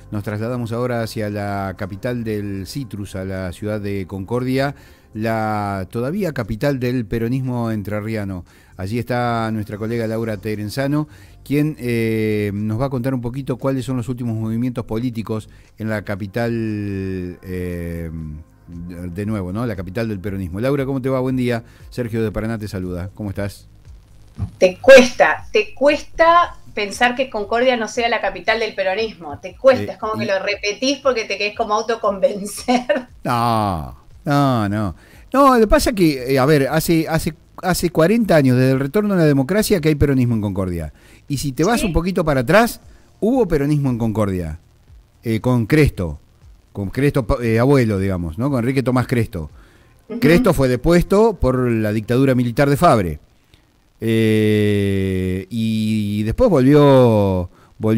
Nos trasladamos ahora hacia la capital del citrus, a la ciudad de Concordia, la todavía capital del peronismo entrerriano. Allí está nuestra colega Laura Terenzano, quien nos va a contar un poquito cuáles son los últimos movimientos políticos en la capital, de nuevo, ¿no? La capital del peronismo. Laura, ¿cómo te va? Buen día. Sergio de Paraná te saluda. ¿Cómo estás? Te cuesta pensar que Concordia no sea la capital del peronismo. Te cuesta, es como que lo repetís porque te querés como autoconvencer. No. No, lo que pasa es que, a ver, hace 40 años, desde el retorno a la democracia, que hay peronismo en Concordia. Y si te vas un poquito para atrás, hubo peronismo en Concordia, con Cresto abuelo, digamos, ¿no? Con Enrique Tomás Cresto. Cresto fue depuesto por la dictadura militar de Fabre. Y después volvió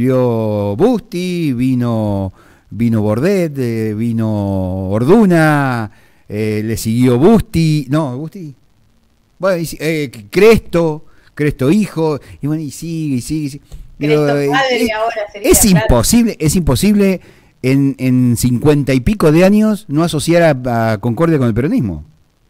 Busti, vino Bordet, vino Orduna, le siguió Busti, bueno, Cresto hijo, y bueno, y sigue. Cresto padre ahora sería, es imposible en 50 y pico de años no asociar a Concordia con el peronismo.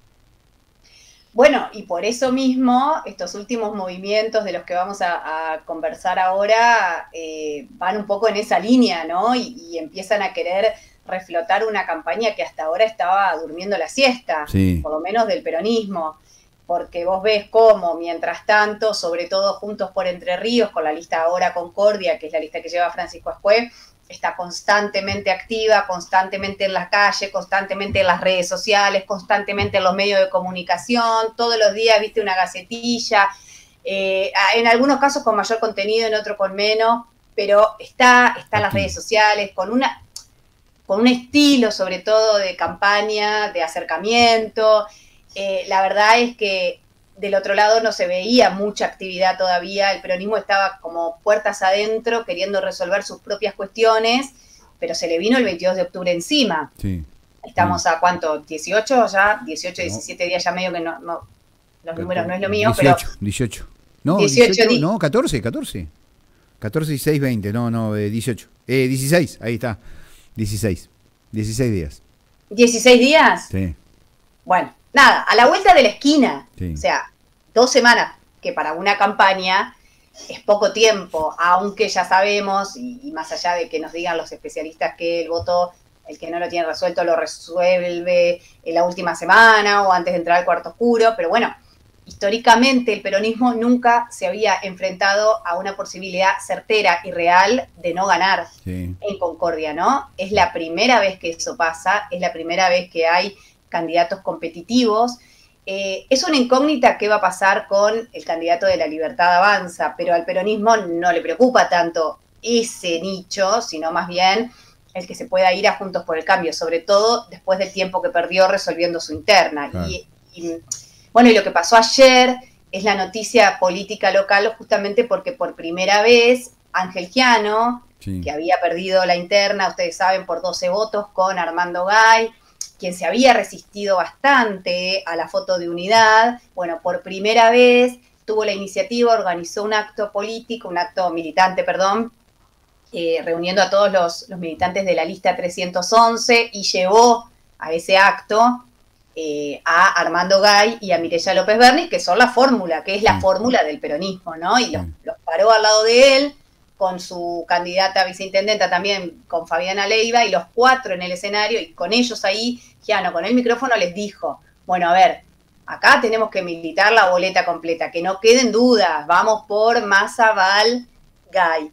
Bueno, y por eso mismo, estos últimos movimientos de los que vamos a conversar ahora van un poco en esa línea, ¿no? Y empiezan a querer reflotar una campaña que hasta ahora estaba durmiendo la siesta, sí, por lo menos del peronismo, porque vos ves cómo, mientras tanto, sobre todo Juntos por Entre Ríos, con la lista ahora Concordia, que es la lista que lleva Francisco Ascué, está constantemente activa, constantemente en la calle, constantemente en las redes sociales, constantemente en los medios de comunicación, todos los días viste una gacetilla, en algunos casos con mayor contenido, en otros con menos, pero está en las redes sociales, con un estilo sobre todo de campaña, de acercamiento. La verdad es que del otro lado no se veía mucha actividad todavía, el peronismo estaba como puertas adentro queriendo resolver sus propias cuestiones, pero se le vino el 22 de octubre encima. Sí. Estamos a ¿cuánto? ¿18 ya? 18, 17 días ya medio que no los números no es lo mío, 18, pero... 18. No, 14, 16, 20, 18. 16, ahí está. 16 días. ¿16 días? Sí. Bueno, nada, a la vuelta de la esquina, sí. O sea, 2 semanas, que para una campaña es poco tiempo, aunque ya sabemos, y más allá de que nos digan los especialistas que el voto, el que no lo tiene resuelto, lo resuelve en la última semana o antes de entrar al cuarto oscuro, pero bueno, históricamente el peronismo nunca se había enfrentado a una posibilidad certera y real de no ganar en Concordia, ¿no? Es la primera vez que eso pasa, es la primera vez que hay candidatos competitivos. Es una incógnita qué va a pasar con el candidato de La Libertad Avanza, pero al peronismo no le preocupa tanto ese nicho, sino más bien el que se pueda ir a Juntos por el Cambio, sobre todo después del tiempo que perdió resolviendo su interna. Claro. Bueno, y lo que pasó ayer es la noticia política local, justamente porque por primera vez Ángel Giano, que había perdido la interna, ustedes saben, por 12 votos con Armando Gay, quien se había resistido bastante a la foto de unidad, bueno, por primera vez tuvo la iniciativa, organizó un acto político, un acto militante, reuniendo a todos los militantes de la lista 311 y llevó a ese acto a Armando Gay y a Mireya López Bernis, que son la fórmula, que es la fórmula del peronismo, ¿no? Y los paró al lado de él, con su candidata a viceintendenta también, con Fabiana Leiva, y los 4 en el escenario, y con ellos ahí, Giano, con el micrófono, les dijo, bueno, a ver, acá tenemos que militar la boleta completa, que no queden dudas, vamos por Massa, Val, Gay.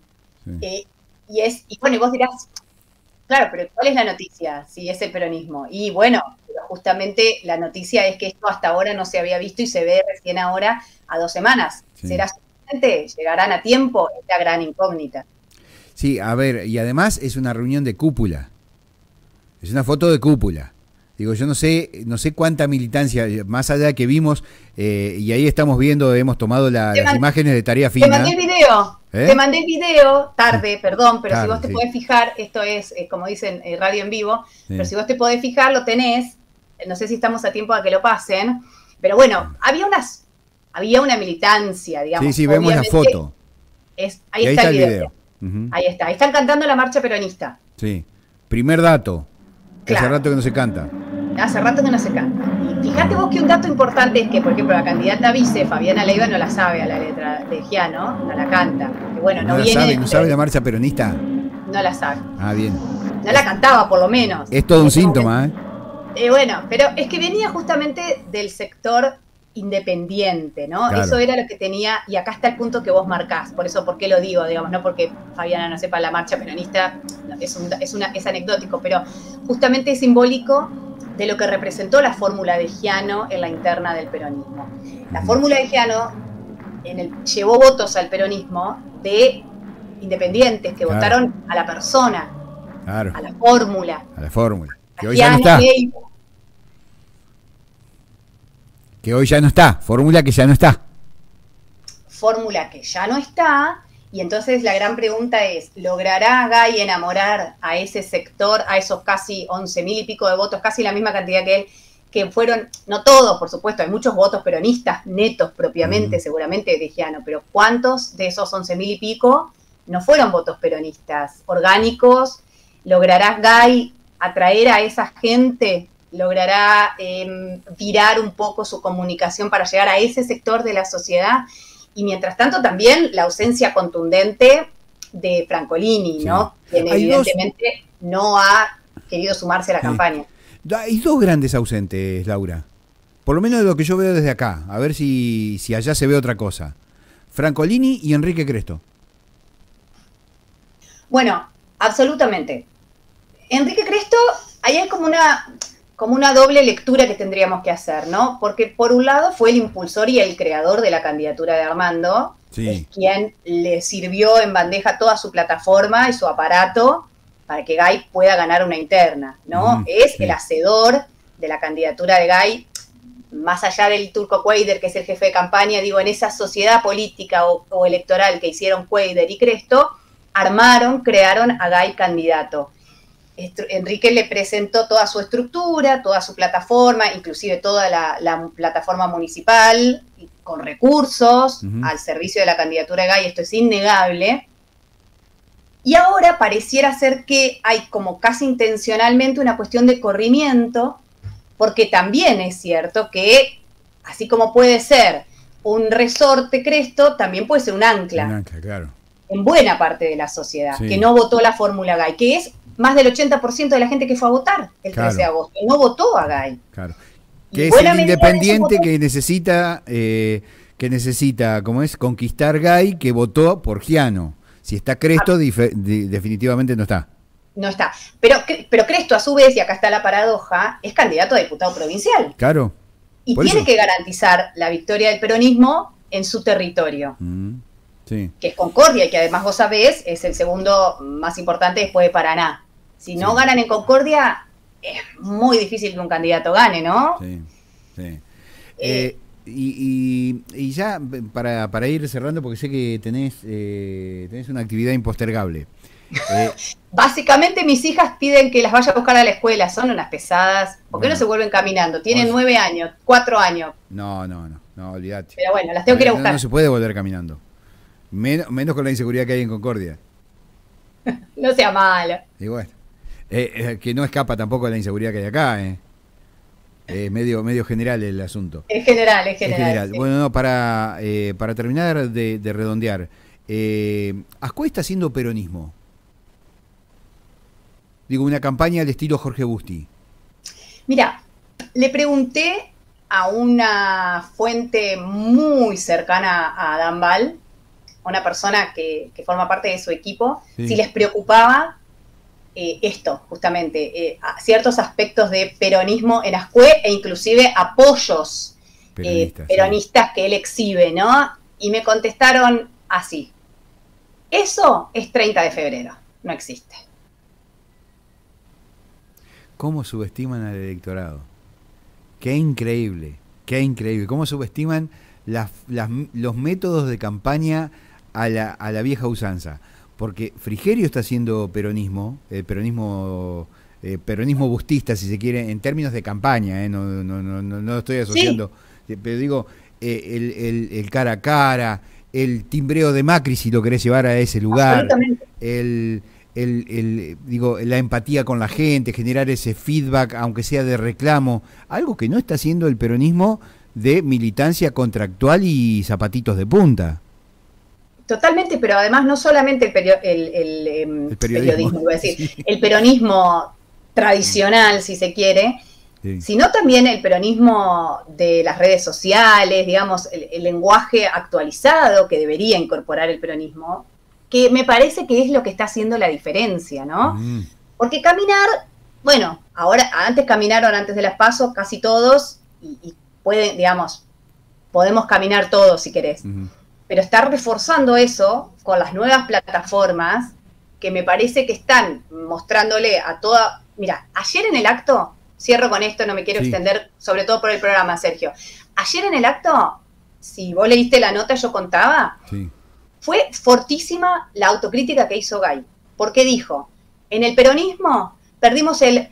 Y bueno, y vos dirás, claro, pero ¿cuál es la noticia? Si es el peronismo. Y bueno, pero justamente la noticia es que esto hasta ahora no se había visto y se ve recién ahora a 2 semanas. ¿Será suficiente? ¿Llegarán a tiempo? Es la gran incógnita. Sí, a ver, y además es una reunión de cúpula. Es una foto de cúpula. Digo, yo no sé cuánta militancia, más allá de que vimos, y ahí estamos viendo, hemos tomado las imágenes de Tarea Fina. Te mandé el video, te mandé el video, tarde, perdón, pero si vos te podés fijar, esto es, como dicen, radio en vivo, pero si vos te podés fijar, lo tenés, no sé si estamos a tiempo a que lo pasen, pero bueno, había una militancia, digamos. Vemos la foto. Ahí está el video. Ahí está, ahí están cantando la marcha peronista. Sí. Primer dato. Que hace Claro. rato que no se canta. Hace rato que no se canta. Y fíjate vos que un dato importante es que, por ejemplo, la candidata vice, Fabiana Leiva, no la sabe a la letra de Giano, no la canta. Que bueno, ¿No no la viene sabe? de ¿No sabe la marcha peronista? no la sabe. Ah, bien. No la cantaba, por lo menos. Es todo en un ese síntoma, momento. ¿eh? Bueno, pero es que venía justamente del sector independiente, ¿no? Claro. Eso era lo que tenía, y acá está el punto que vos marcás, por eso, ¿por qué lo digo? Digamos, no porque Fabiana no sepa la marcha peronista, no, es anecdótico, pero justamente es simbólico de lo que representó la fórmula de Giano en la interna del peronismo. La fórmula de Giano llevó votos al peronismo de independientes que votaron a la persona, Claro. a la fórmula. A la fórmula. Que A hoy ya no Giano, está. Leiva. Que hoy ya no está. Fórmula que ya no está. Fórmula que ya no está, y entonces la gran pregunta es, ¿logrará Gay enamorar a ese sector, a esos casi 11.000 y pico de votos, casi la misma cantidad que él, que fueron, no todos, por supuesto, hay muchos votos peronistas netos propiamente, seguramente de Giano, pero ¿cuántos de esos 11.000 y pico no fueron votos peronistas orgánicos? ¿Logrará Gay atraer a esa gente? ¿Logrará virar un poco su comunicación para llegar a ese sector de la sociedad? Y mientras tanto también la ausencia contundente de Francolini, sí, ¿no? Quien evidentemente no ha querido sumarse a la campaña. Hay dos grandes ausentes, Laura. Por lo menos de lo que yo veo desde acá. A ver si allá se ve otra cosa. Francolini y Enrique Cresto. Bueno, absolutamente. Enrique Cresto, ahí hay como una doble lectura que tendríamos que hacer, ¿no? Porque por un lado fue el impulsor y el creador de la candidatura de Armando, sí, es quien le sirvió en bandeja toda su plataforma y su aparato para que Gay pueda ganar una interna, ¿no? Es el hacedor de la candidatura de Gay, más allá del Turco Cuéllar, que es el jefe de campaña, digo, en esa sociedad política o electoral que hicieron Cuéllar y Cresto, crearon a Gay candidato. Enrique le presentó toda su estructura, toda su plataforma, inclusive toda la plataforma municipal, con recursos, al servicio de la candidatura de Gay, esto es innegable. Y ahora pareciera ser que hay como casi intencionalmente una cuestión de corrimiento, porque también es cierto que, así como puede ser un resorte Cresto, también puede ser un ancla. Un ancla, claro. En buena parte de la sociedad, sí, que no votó la fórmula Gay, que es más del 80% de la gente que fue a votar el 13 de agosto, no votó a Gay. Claro. Que es el independiente que necesita, ¿cómo es? Conquistar Gay, que votó por Giano. Si está Cresto, definitivamente no está. No está. Pero Cresto, a su vez, y acá está la paradoja, es candidato a diputado provincial. Claro. Y tiene que garantizar la victoria del peronismo en su territorio. Sí. Que es Concordia, y que además vos sabés, es el segundo más importante después de Paraná. Si no ganan en Concordia, es muy difícil que un candidato gane, ¿no? Sí, sí. Y ya para ir cerrando, porque sé que tenés una actividad impostergable. Básicamente mis hijas piden que las vaya a buscar a la escuela, son unas pesadas. ¿Por qué no se vuelven caminando? Tienen 9 años, 4 años. No, olvídate. Pero bueno, las tengo que ir a buscar. No se puede volver caminando. Menos con la inseguridad que hay en Concordia. No sea malo. Y bueno, que no escapa tampoco de la inseguridad que hay acá, Es medio general el asunto. Es general. Sí. Bueno, no, para terminar de redondear, Ascuez está haciendo peronismo. Digo, una campaña al estilo Jorge Busti. Mira, le pregunté a una fuente muy cercana a Adán Bal, una persona que forma parte de su equipo, sí, si les preocupaba esto, justamente, ciertos aspectos de peronismo en Ascuez e inclusive apoyos peronistas, sí, que él exhibe, ¿no? Y me contestaron así: eso es 30 de febrero, no existe. ¿Cómo subestiman al electorado? Qué increíble. ¿Cómo subestiman los métodos de campaña a la vieja usanza? Porque Frigerio está haciendo peronismo, peronismo bustista, si se quiere, en términos de campaña, no estoy asociando, sí, pero digo, el cara a cara, el timbreo de Macri, si lo querés llevar a ese lugar, digo, la empatía con la gente, generar ese feedback, aunque sea de reclamo, algo que no está haciendo el peronismo de militancia contractual y zapatitos de punta. Totalmente, pero además no solamente el periodismo, iba a decir, sí, el peronismo tradicional, si se quiere, sí, sino también el peronismo de las redes sociales, digamos, el lenguaje actualizado que debería incorporar el peronismo, que me parece que es lo que está haciendo la diferencia, ¿no? Porque caminar, bueno, ahora, antes caminaron antes de las PASO casi todos, y pueden, digamos, podemos caminar todos si querés. Pero estar reforzando eso con las nuevas plataformas que me parece que están mostrándole a toda... Mira, ayer en el acto, cierro con esto, no me quiero extender, sobre todo por el programa, Sergio. Ayer en el acto, si vos leíste la nota, yo contaba, fue fortísima la autocrítica que hizo Gay. Porque dijo, en el peronismo perdimos el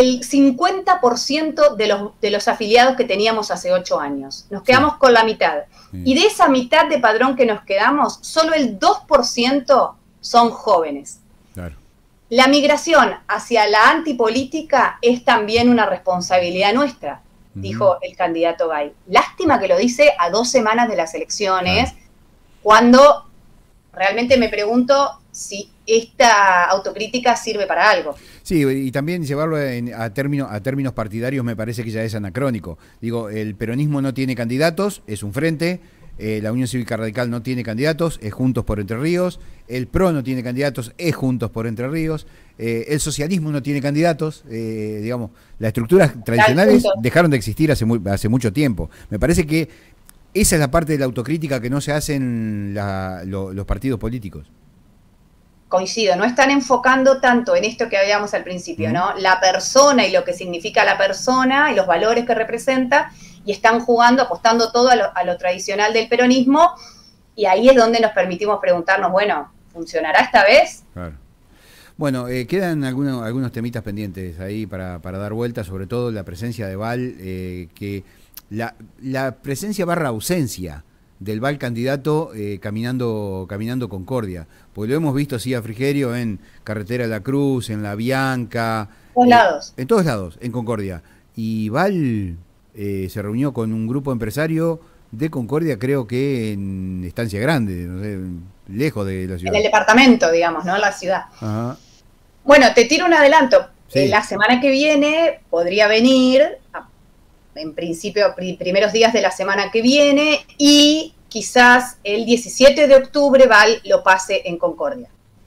50% de los afiliados que teníamos hace 8 años. Nos quedamos con la mitad. Y de esa mitad de padrón que nos quedamos, solo el 2% son jóvenes. Claro. La migración hacia la antipolítica es también una responsabilidad nuestra, dijo el candidato Gay. Lástima que lo dice a 2 semanas de las elecciones, cuando realmente me pregunto si esta autocrítica sirve para algo. Sí, y también llevarlo a términos partidarios me parece que ya es anacrónico. Digo, el peronismo no tiene candidatos, es un frente, la Unión Cívica Radical no tiene candidatos, es Juntos por Entre Ríos, el PRO no tiene candidatos, es Juntos por Entre Ríos, el socialismo no tiene candidatos, digamos, las estructuras tradicionales dejaron de existir hace mucho tiempo. Me parece que esa es la parte de la autocrítica que no se hacen los partidos políticos. Coincido, no están enfocando tanto en esto que habíamos al principio, ¿no? La persona y lo que significa la persona y los valores que representa, y están jugando, apostando todo a lo tradicional del peronismo, y ahí es donde nos permitimos preguntarnos, bueno, ¿funcionará esta vez? Claro. Bueno, quedan algunos temitas pendientes ahí para dar vuelta, sobre todo la presencia de Val, que la presencia barra ausencia del Val candidato caminando Concordia, porque lo hemos visto así a Frigerio en Carretera de la Cruz, en La Bianca, en todos lados, en Concordia, y Val se reunió con un grupo empresario de Concordia, creo que en Estancia Grande, no sé, lejos de la ciudad. En el departamento, digamos, ¿no? La ciudad. Ajá. Bueno, te tiro un adelanto. La semana que viene podría venir, en principio, primeros días de la semana que viene, y quizás el 17 de octubre Val lo pase en Concordia.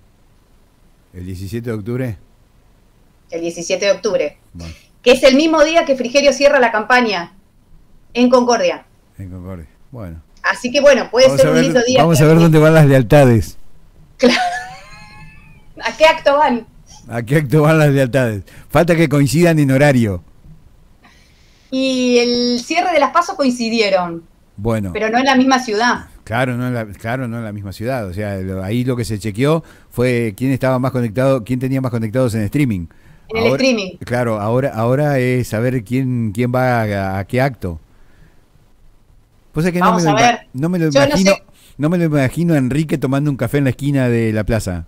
¿El 17 de octubre? El 17 de octubre. Bueno. Que es el mismo día que Frigerio cierra la campaña en Concordia. En Concordia, bueno. Así que bueno, puede ser un lindo día. Vamos a ver dónde van las lealtades. Claro. ¿A qué acto van? ¿A qué acto van las lealtades? Falta que coincidan en horario. Y el cierre de las PASO coincidieron. Bueno. Pero no en la misma ciudad. Claro, no en la misma ciudad. O sea, ahí lo que se chequeó fue quién estaba más conectado, quién tenía más conectados en streaming. En el streaming. Claro, ahora es saber quién va a qué acto. Pues es que Vamos no me lo imagino a Enrique tomando un café en la esquina de la plaza.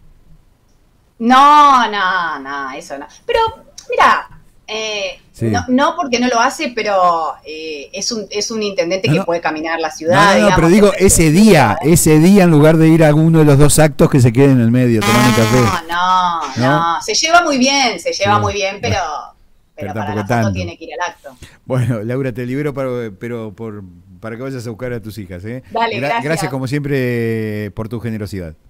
No, eso no. Pero, mira, no porque no lo hace, pero es un intendente que puede caminar la ciudad. No, pero digo, ese día en lugar de ir a alguno de los 2 actos que se quede en el medio tomando un café. No, se lleva muy bien, pero para la foto tiene que ir al acto. Bueno, Laura, te libero para que vayas a buscar a tus hijas. Dale, gracias. Gracias como siempre por tu generosidad.